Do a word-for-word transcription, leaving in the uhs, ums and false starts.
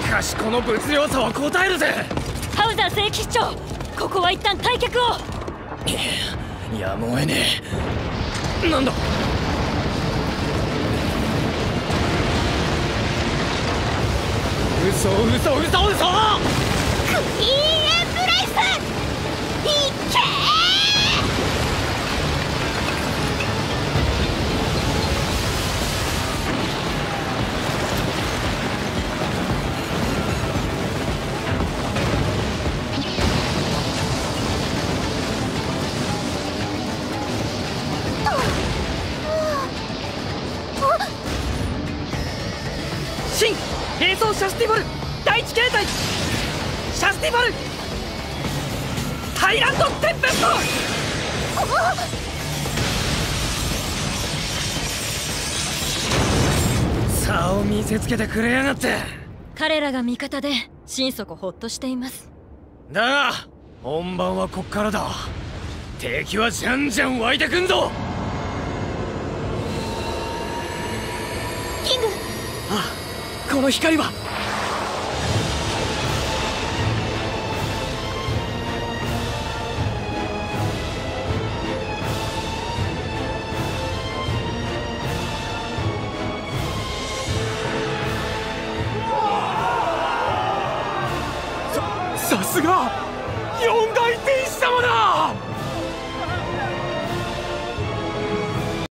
しかしこの物量差は応えるぜ。 ハウザー聖騎士長、ここは一旦退却を。 やむをえねえ。なんだ。嘘嘘嘘嘘。クイーンエンブレイス、いっけ新並走シャスティバル第一形態、シャスティバルタイランドテンペスト。差を見せつけてくれやがって。 彼らが味方で心底ホッとしています。 だが本番はこっからだ。敵はじゃんじゃん湧いてくんぞ。 キング。 ああ、この光は。さすが四大天使様だ。